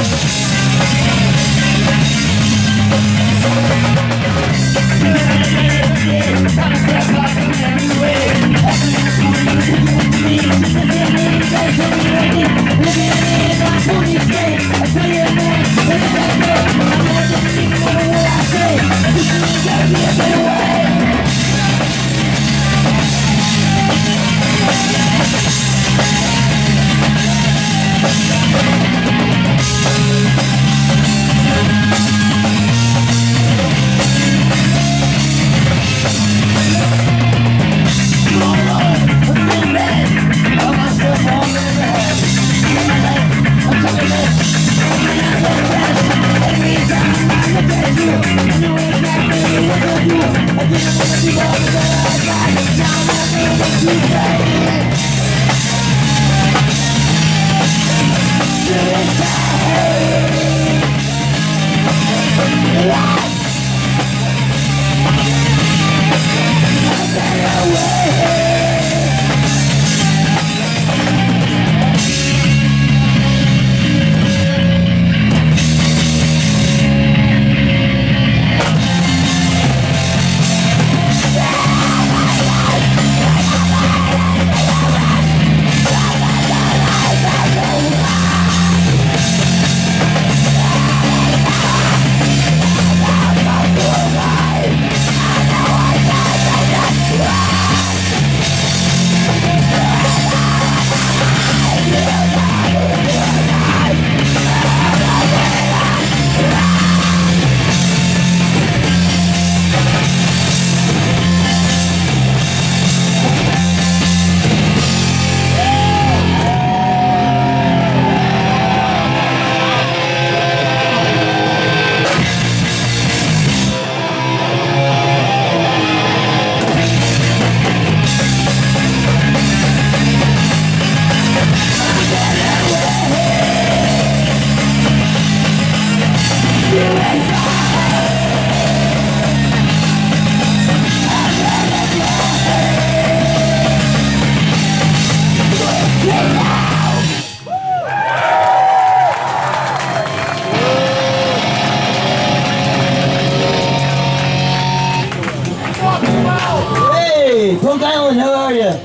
Punk Island, how are you?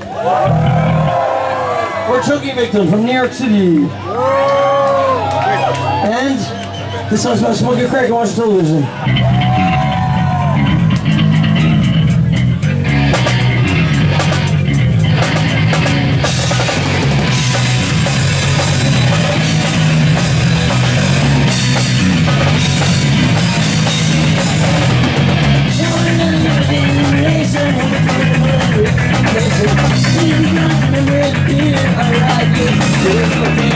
We're Chunky Victim from New York City. And this song's about smoking crack and watching television.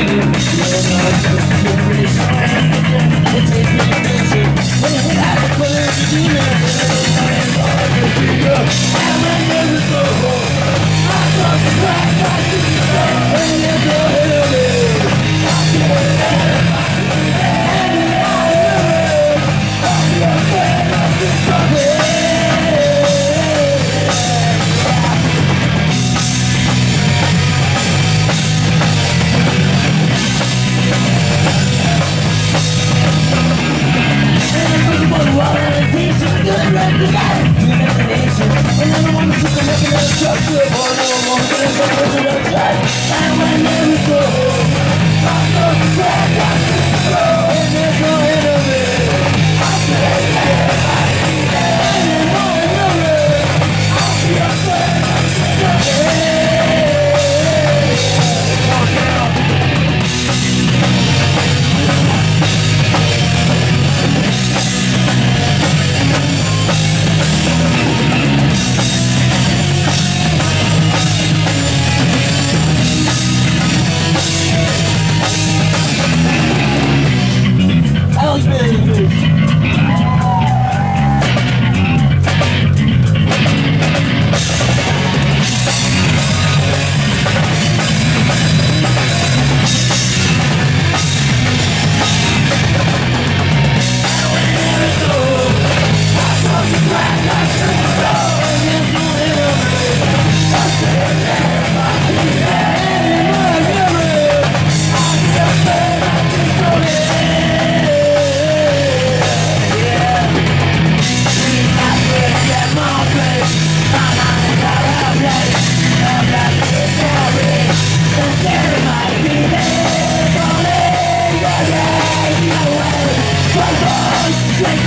When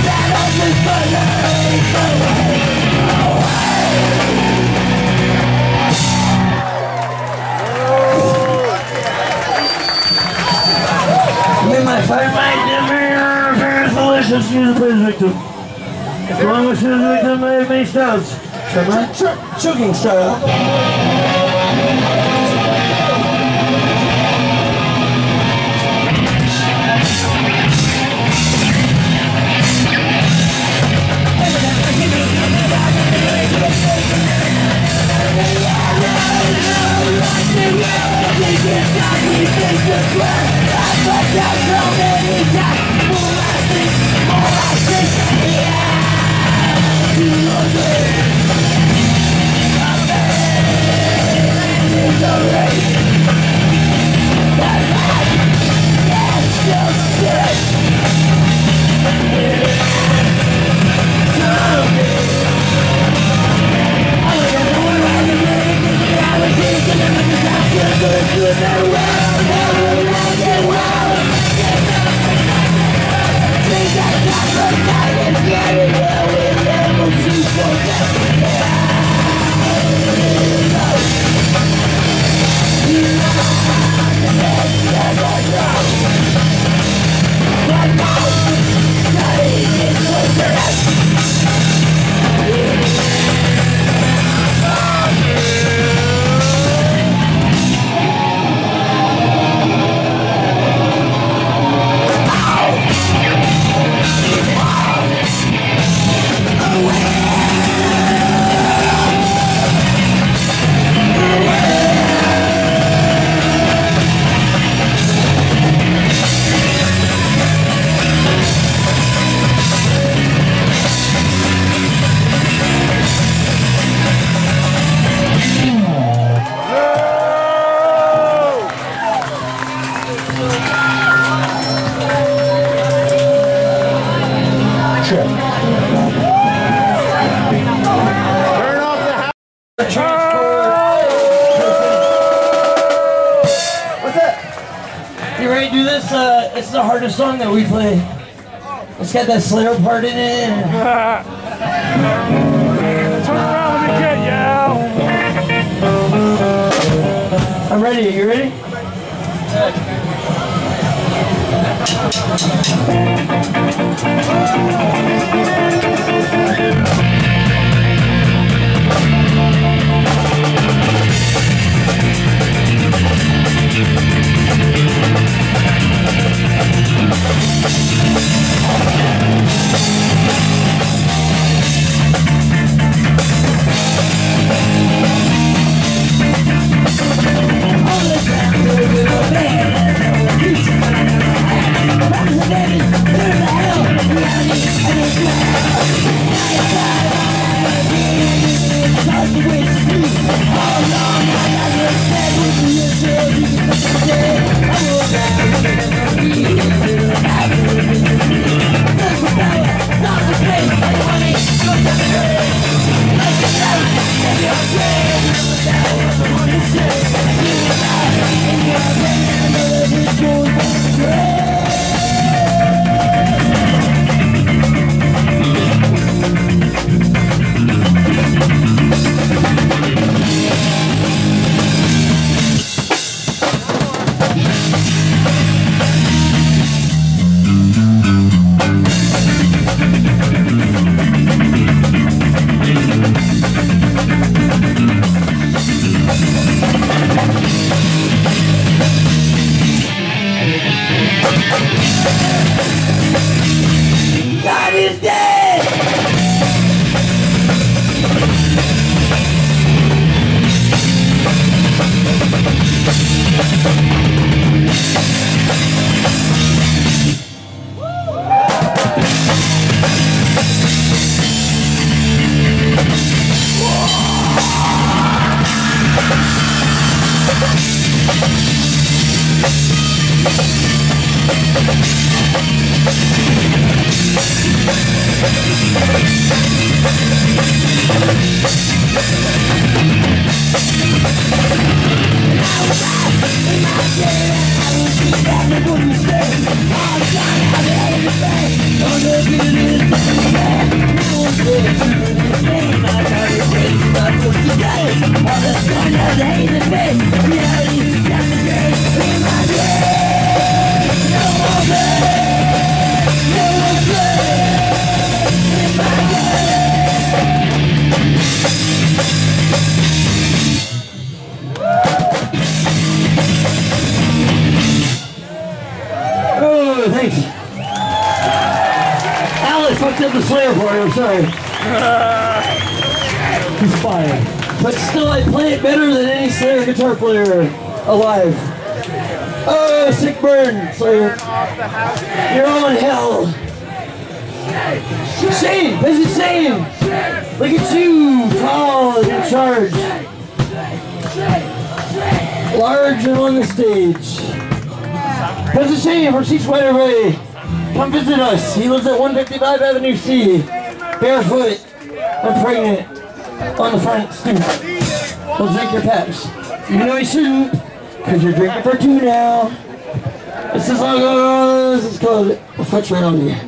Let's use the please victim. As long as the victim may have many styles. Choking style. It's the hardest song that we play. It's got that Slayer part in it. Turn around, let me get you. I'm ready. You ready? God is dead! I'm Except the Slayer part, I'm sorry. He's fine. But still, I play it better than any Slayer guitar player alive. Oh, sick burn, Slayer. You're all in hell. Shane, Peasant Shane. Look at you, tall and in charge. Large and on the stage. Peasant Shane from Sheets White Array. Come visit us. He lives at 155 Avenue C. Barefoot and pregnant on the front stoop. He'll drink your peps. Even though he shouldn't, because you're drinking for two now. This is called A Foot Right On You.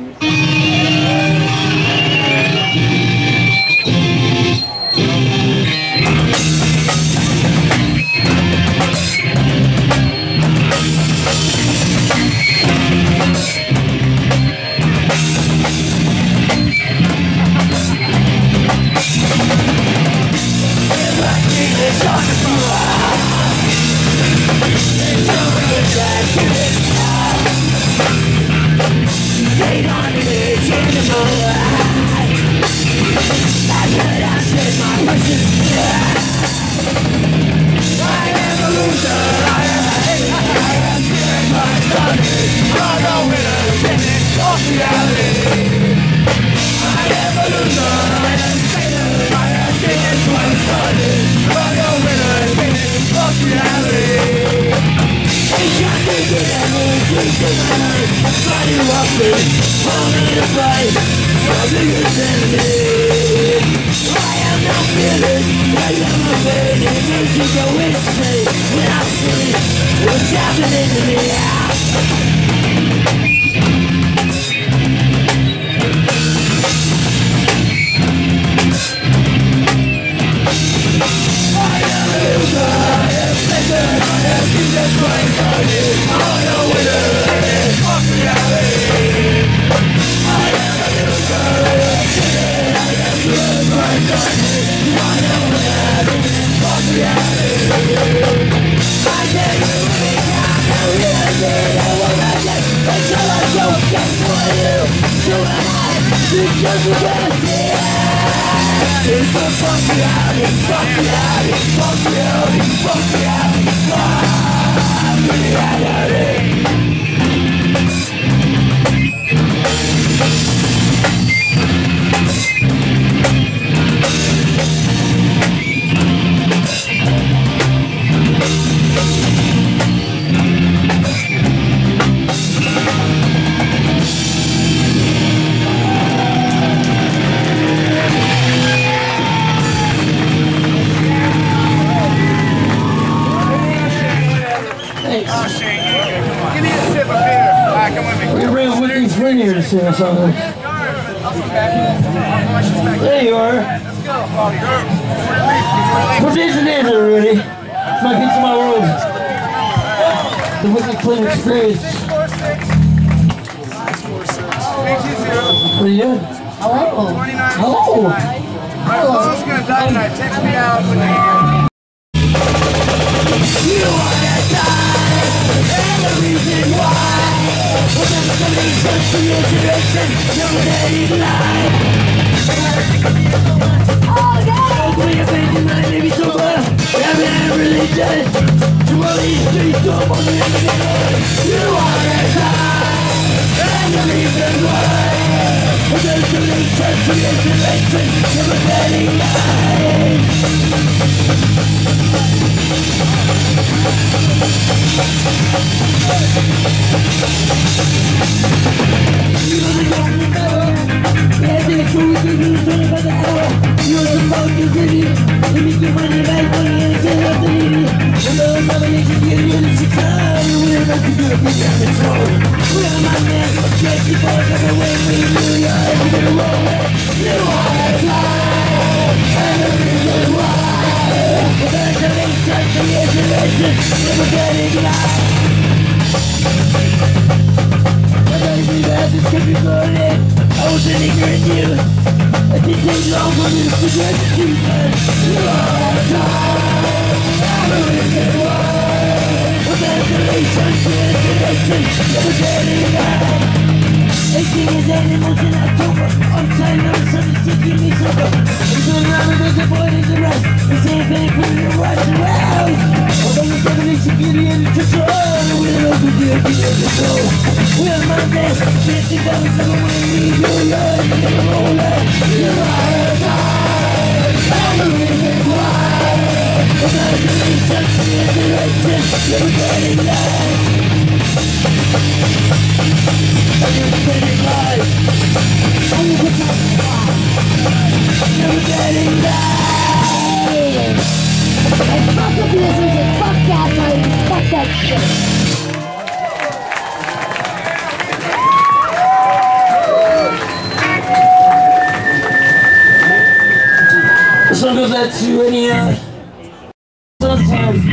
Here to sing a song. There you are. Quotation dance, everybody. It's my piece of my world. The Wicked Clean Experience. What are you doing? Hello. Hello. Hello. I was going to die tonight. Text me out when you get. You are the time and the reason why. Remember the reason for your direction. Never let it lie. Oh yeah. Open your face and mind, maybe so far. Haven't really done. To all these streets, don't want to live in it. You are the time and the reason why. Remember the reason for your direction. Never let it lie. You're supposed to give you. Let me get money back, money and get up the needy. And those nominations give you the time. We're about to do a big control. We're my man, check the boys everywhere we do. You're ever gonna roll it. You are the time, and the reason why. Congratulations for your generation. Never getting live. I gotta be bad, this could be loaded. I was an ignorant youth. It didn't take long for me to forget the truth. You are the time, I'm a reason why. Congratulations for your generation. Never getting live. 18 is animals in October. sucker. It's a lot of disappointing to rest. The same thing for you to watch around. Although the definition get in control. We don't know who did get in control. We are Monday, 50 dollars, someone will leave your life. You're gonna roll up. You're out of time. I'm the reason why. I'm not doing such a direction. You're getting life. You're getting life. You're getting life. And fuck the music, fuck gaslighting, fuck that shit. The song goes out to any sometimes.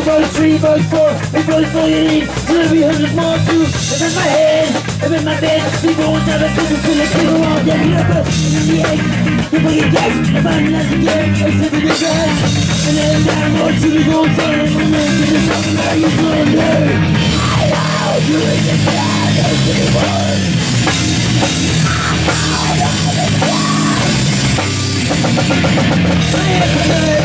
bucks, 3 bucks, 4, 8 bucks, all you need. Gonna be hundreds more too. If in my head, if in my bed, people won't have a people till they kill all dead. Get up in the egg, people get gas. If I'm not again, I sit in the grass. And every time more to the gold sun, I'm gonna make it something that you couldn't do. I know you in the bad, I see one. I am